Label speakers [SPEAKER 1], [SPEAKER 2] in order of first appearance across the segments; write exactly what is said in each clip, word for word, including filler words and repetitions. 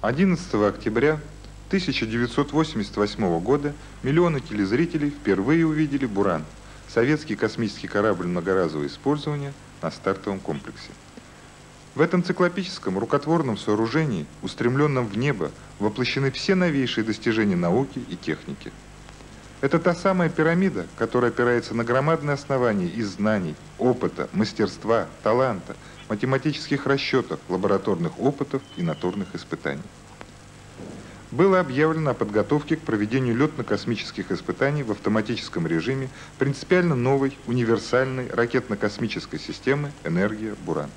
[SPEAKER 1] одиннадцатого октября тысяча девятьсот восемьдесят восьмого года миллионы телезрителей впервые увидели «Буран» – советский космический корабль многоразового использования на стартовом комплексе. В этом циклопическом рукотворном сооружении, устремленном в небо, воплощены все новейшие достижения науки и техники. Это та самая пирамида, которая опирается на громадное основание из знаний, опыта, мастерства, таланта, математических расчетов, лабораторных опытов и натурных испытаний. Было объявлено о подготовке к проведению летно-космических испытаний в автоматическом режиме принципиально новой универсальной ракетно-космической системы «Энергия Буран».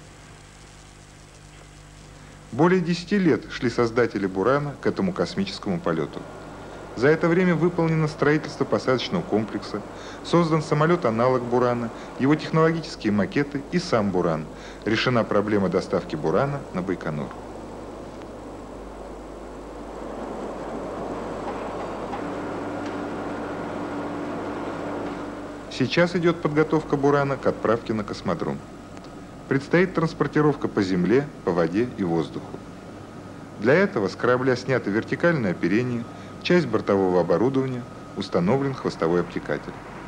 [SPEAKER 1] Более десяти лет шли создатели «Бурана» к этому космическому полету. За это время выполнено строительство посадочного комплекса, создан самолет-аналог «Бурана», его технологические макеты и сам «Буран». Решена проблема доставки «Бурана» на Байконур. Сейчас идет подготовка «Бурана» к отправке на космодром. Предстоит транспортировка по земле, по воде и воздуху. Для этого с корабля снято вертикальное оперение, часть бортового оборудования, установлен хвостовой обтекатель.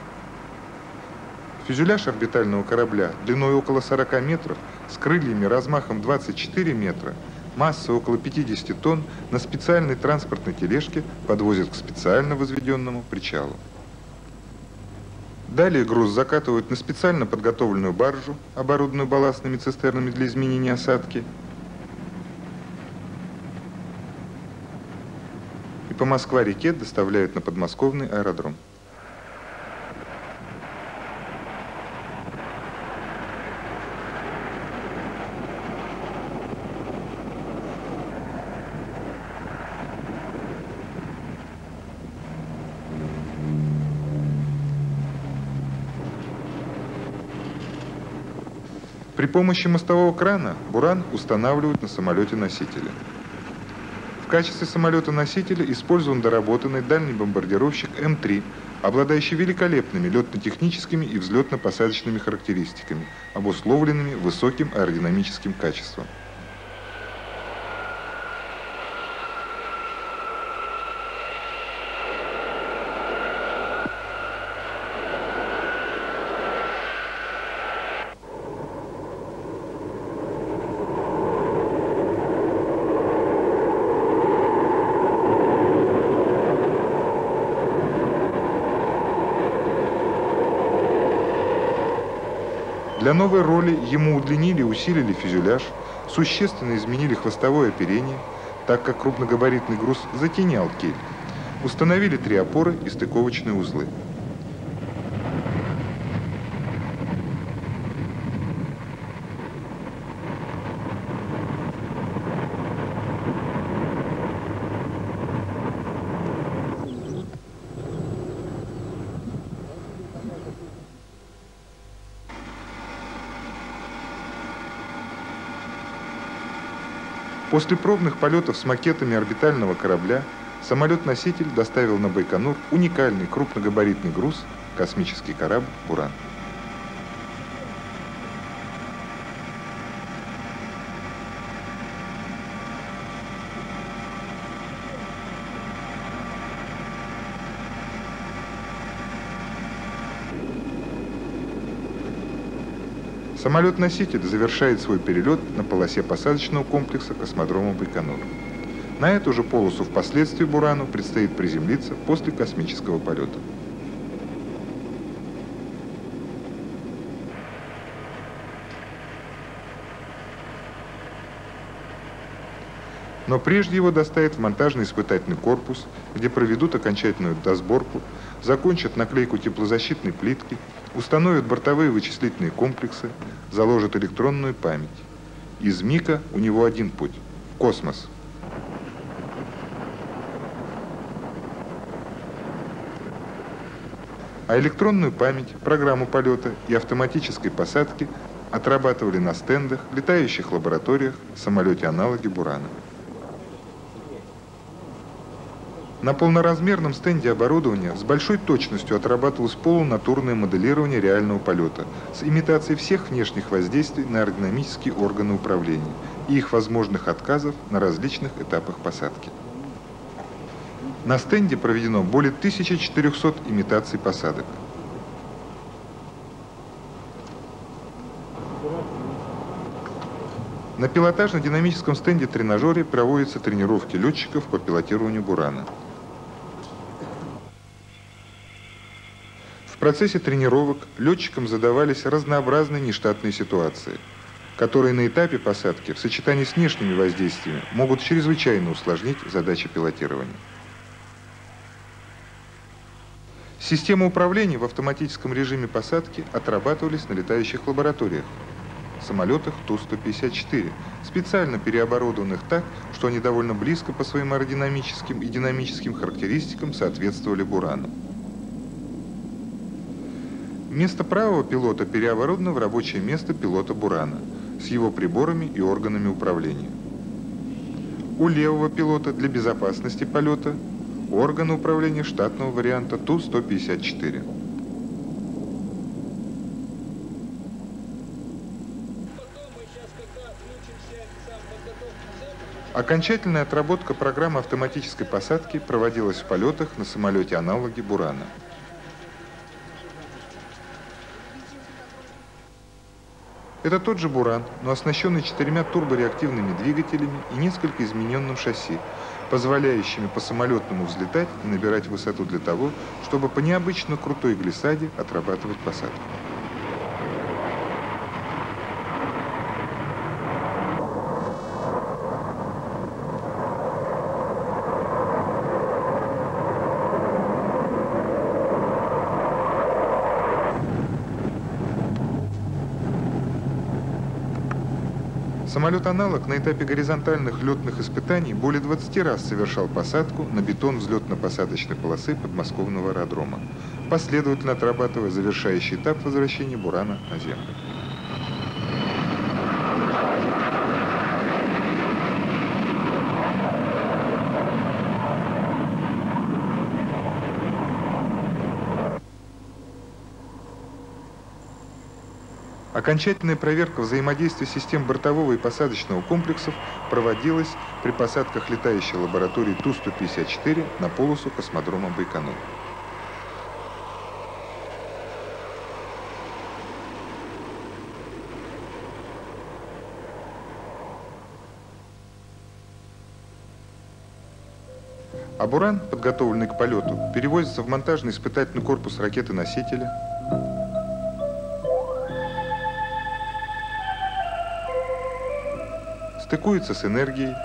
[SPEAKER 1] Фюзеляж орбитального корабля длиной около сорока метров, с крыльями размахом двадцать четыре метра, массой около пятидесяти тонн, на специальной транспортной тележке подвозят к специально возведенному причалу. Далее груз закатывают на специально подготовленную баржу, оборудованную балластными цистернами для изменения осадки, и по Москва-реке доставляют на подмосковный аэродром. При помощи мостового крана «Буран» устанавливают на самолете-носителе. В качестве самолета-носителя использован доработанный дальний бомбардировщик Эм три, обладающий великолепными летно-техническими и взлетно-посадочными характеристиками, обусловленными высоким аэродинамическим качеством. Для новой роли ему удлинили и усилили фюзеляж, существенно изменили хвостовое оперение, так как крупногабаритный груз затенял кель. Установили три опоры и стыковочные узлы. После пробных полетов с макетами орбитального корабля самолет-носитель доставил на Байконур уникальный крупногабаритный груз – космический корабль «Буран». Самолет-носитель завершает свой перелет на полосе посадочного комплекса космодрома Байконур. На эту же полосу впоследствии «Бурану» предстоит приземлиться после космического полета. Но прежде его доставят в монтажно-испытательный корпус, где проведут окончательную досборку, закончат наклейку теплозащитной плитки, установят бортовые вычислительные комплексы, заложат электронную память. Из МИКа у него один путь – космос. А электронную память, программу полета и автоматической посадки отрабатывали на стендах, летающих лабораториях, самолете-аналоге «Бурана». На полноразмерном стенде оборудования с большой точностью отрабатывалось полунатурное моделирование реального полета с имитацией всех внешних воздействий на аэродинамические органы управления, и их возможных отказов на различных этапах посадки. На стенде проведено более тысячи четырёхсот имитаций посадок. На пилотажно-динамическом стенде-тренажере проводятся тренировки летчиков по пилотированию «Бурана». В процессе тренировок летчикам задавались разнообразные нештатные ситуации, которые на этапе посадки в сочетании с внешними воздействиями могут чрезвычайно усложнить задачи пилотирования. Системы управления в автоматическом режиме посадки отрабатывались на летающих лабораториях, самолетах Ту сто пятьдесят четыре, специально переоборудованных так, что они довольно близко по своим аэродинамическим и динамическим характеристикам соответствовали «Бурану». Место правого пилота переоборудовано в рабочее место пилота «Бурана» с его приборами и органами управления. У левого пилота для безопасности полета органы управления штатного варианта Ту сто пятьдесят четыре. Окончательная отработка программы автоматической посадки проводилась в полетах на самолете-аналоге «Бурана». Это тот же «Буран», но оснащенный четырьмя турбореактивными двигателями и несколько измененным шасси, позволяющими по самолетному взлетать и набирать высоту для того, чтобы по необычно крутой глиссаде отрабатывать посадку. Самолет-аналог на этапе горизонтальных летных испытаний более двадцати раз совершал посадку на бетон взлетно-посадочной полосы подмосковного аэродрома, последовательно отрабатывая завершающий этап возвращения «Бурана» на Землю. Окончательная проверка взаимодействия систем бортового и посадочного комплексов проводилась при посадках летающей лаборатории Ту сто пятьдесят четыре на полосу космодрома Байконур. А «Буран», подготовленный к полету, перевозится в монтажно-испытательный корпус ракеты-носителя, стыкуется с энергией,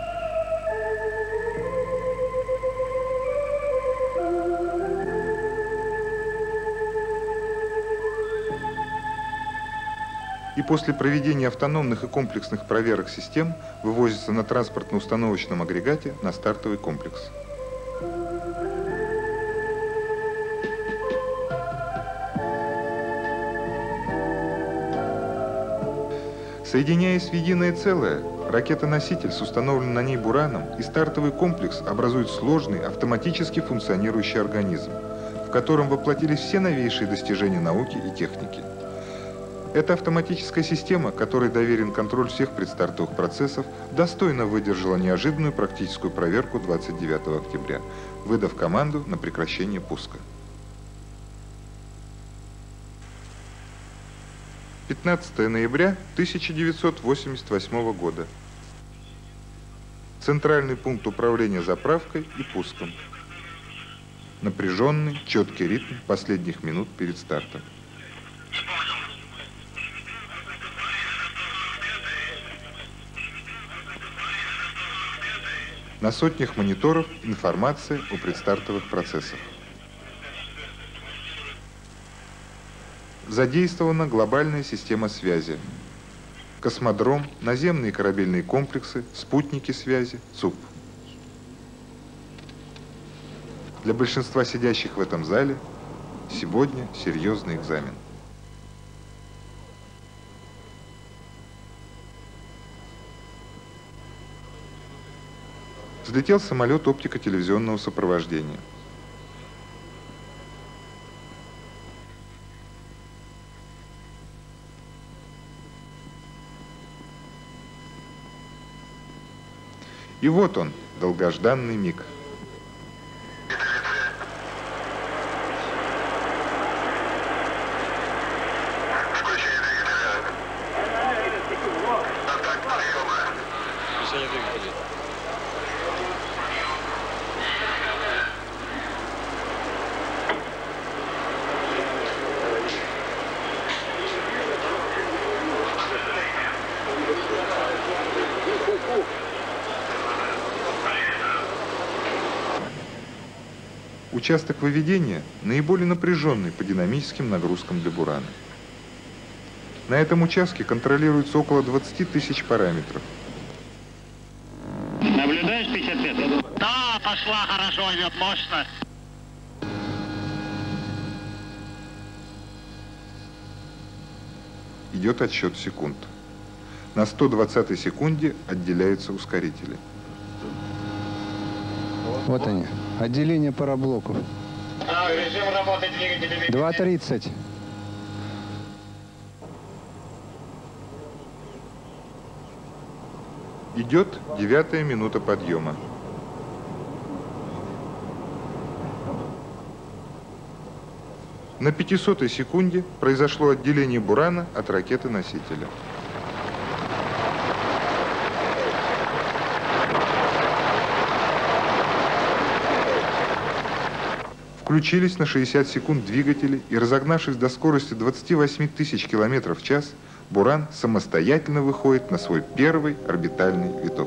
[SPEAKER 1] и после проведения автономных и комплексных проверок систем вывозится на транспортно-установочном агрегате на стартовый комплекс. Соединяясь в единое целое, ракета-носитель с установленным на ней «Бураном» и стартовый комплекс образуют сложный, автоматически функционирующий организм, в котором воплотились все новейшие достижения науки и техники. Эта автоматическая система, которой доверен контроль всех предстартовых процессов, достойно выдержала неожиданную практическую проверку двадцать девятого октября, выдав команду на прекращение пуска. пятнадцатое ноября тысяча девятьсот восемьдесят восьмого года. Центральный пункт управления заправкой и пуском. Напряженный, четкий ритм последних минут перед стартом. На сотнях мониторов информация о предстартовых процессах. Задействована глобальная система связи. Космодром, наземные корабельные комплексы, спутники связи, ЦУП. Для большинства сидящих в этом зале сегодня серьезный экзамен. Взлетел самолет оптико-телевизионного сопровождения. И вот он, долгожданный миг. Участок выведения наиболее напряженный по динамическим нагрузкам для «Бурана». На этом участке контролируется около двадцати тысяч параметров.
[SPEAKER 2] Наблюдаешь пятьдесят пять? Да, пошла хорошо, идет мощно.
[SPEAKER 1] Идет отсчет секунд. На сто двадцатой секунде отделяются ускорители.
[SPEAKER 3] Вот они. Отделение параблоков.
[SPEAKER 2] Так, режим работы двигателями.
[SPEAKER 3] два тридцать.
[SPEAKER 1] Идет девятая минута подъема. На пятисотой секунде произошло отделение «Бурана» от ракеты-носителя. Включились на шестьдесят секунд двигатели, и, разогнавшись до скорости двадцати восьми тысяч километров в час, «Буран» самостоятельно выходит на свой первый орбитальный виток.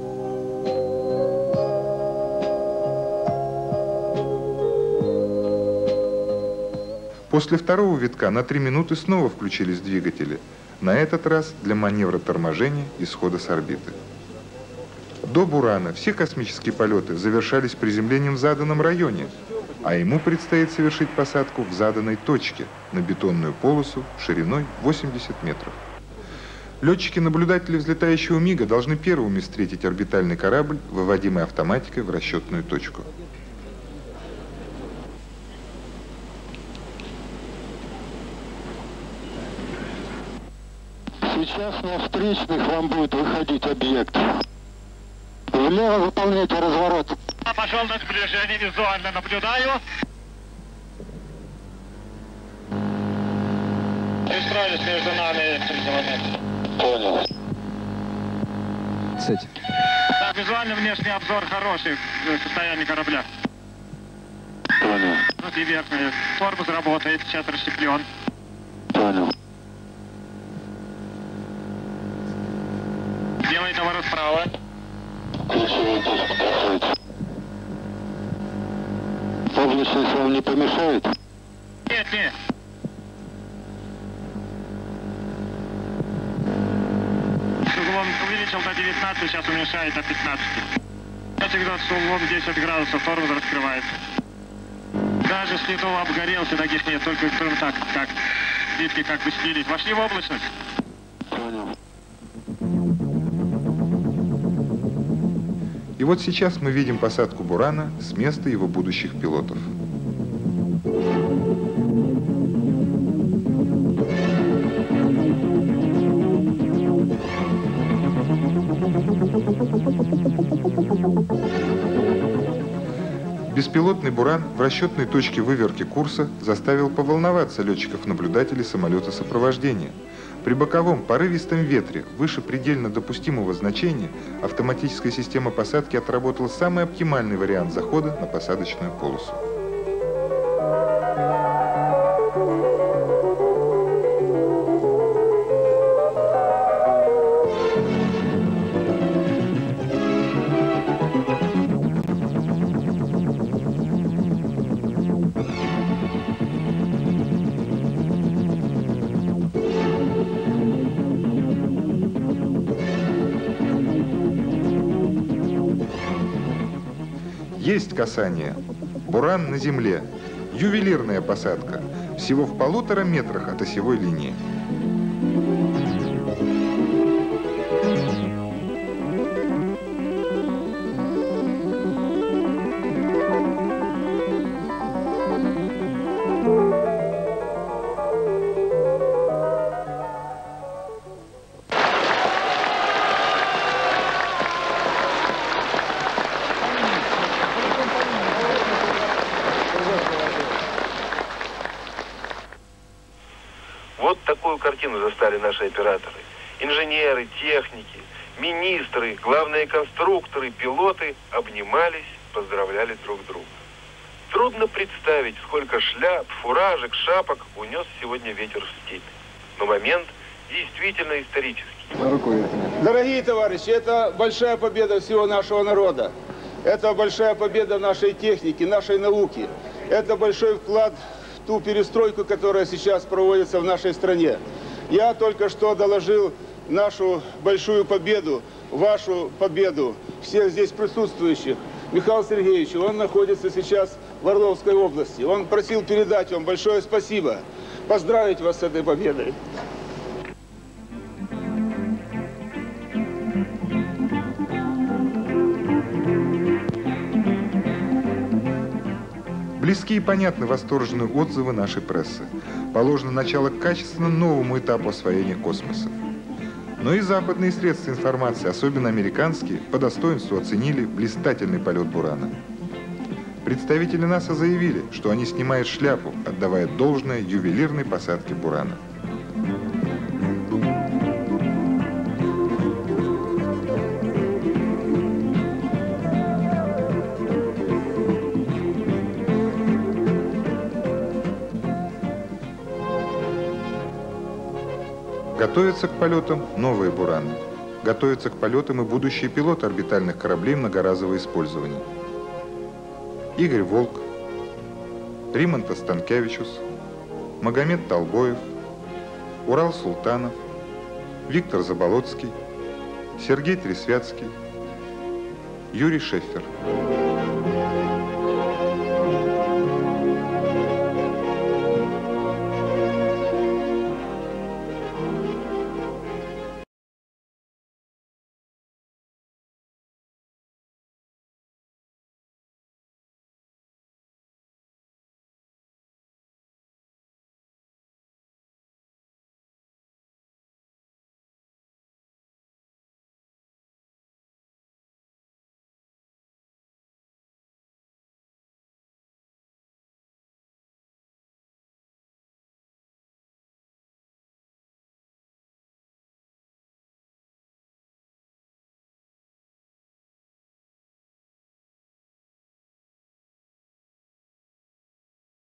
[SPEAKER 1] После второго витка на три минуты снова включились двигатели, на этот раз для маневра торможения и схода с орбиты. До «Бурана» все космические полеты завершались приземлением в заданном районе, а ему предстоит совершить посадку в заданной точке на бетонную полосу шириной восемьдесят метров. Летчики-наблюдатели взлетающего МиГа должны первыми встретить орбитальный корабль, выводимый автоматикой в расчетную точку.
[SPEAKER 4] Сейчас на встречных вам будет выходить объект. Влево выполняйте разворот.
[SPEAKER 2] Пошел на сближение, визуально наблюдаю. Пристроились между нами три километра.
[SPEAKER 4] Понял.
[SPEAKER 2] Так, визуально внешний обзор хороший, состояние корабля.
[SPEAKER 4] Понял.
[SPEAKER 2] Вот и верхний. Корпус работает, сейчас расщеплен.
[SPEAKER 4] Понял.
[SPEAKER 2] Делает поворот вправо.
[SPEAKER 4] Ключевой диск касается. Облачность вам не помешает?
[SPEAKER 2] Нет, нет. С углом увеличил до девятнадцати, сейчас уменьшает до пятнадцати. Сейчас играет с углом десять градусов, тормоз раскрывается. Даже следов обгорелся, таких нет, только кроме так, как плитки как бы снились. Вошли в облачность.
[SPEAKER 4] Понял.
[SPEAKER 1] И вот сейчас мы видим посадку «Бурана» с места его будущих пилотов. Беспилотный «Буран» в расчетной точке выверки курса заставил поволноваться летчиков-наблюдателей самолета сопровождения. При боковом порывистом ветре выше предельно допустимого значения автоматическая система посадки отработала самый оптимальный вариант захода на посадочную полосу. Есть касание. «Буран» на земле. Ювелирная посадка. Всего в полутора метрах от осевой линии.
[SPEAKER 5] воистину застали наши операторы. Инженеры, техники, министры, главные конструкторы, пилоты обнимались, поздравляли друг друга. Трудно представить, сколько шляп, фуражек, шапок унес сегодня ветер в степь. Но момент действительно исторический.
[SPEAKER 6] Дорогие товарищи, это большая победа всего нашего народа. Это большая победа нашей техники, нашей науки. Это большой вклад в ту перестройку, которая сейчас проводится в нашей стране. Я только что доложил нашу большую победу, вашу победу, всех здесь присутствующих. Михаилу Сергеевичу, он находится сейчас в Орловской области. Он просил передать вам большое спасибо, поздравить вас с этой победой.
[SPEAKER 1] Близки и понятны восторженные отзывы нашей прессы. Положено начало качественно новому этапу освоения космоса. Но и западные средства информации, особенно американские, по достоинству оценили блистательный полет «Бурана». Представители НАСА заявили, что они снимают шляпу, отдавая должное ювелирной посадке «Бурана». Готовятся к полетам новые «Бураны». Готовятся к полетам и будущие пилоты орбитальных кораблей многоразового использования. Игорь Волк, Римонтас Станкевичус, Магомед Толбоев, Урал Султанов, Виктор Заболоцкий, Сергей Тресвятский, Юрий Шеффер.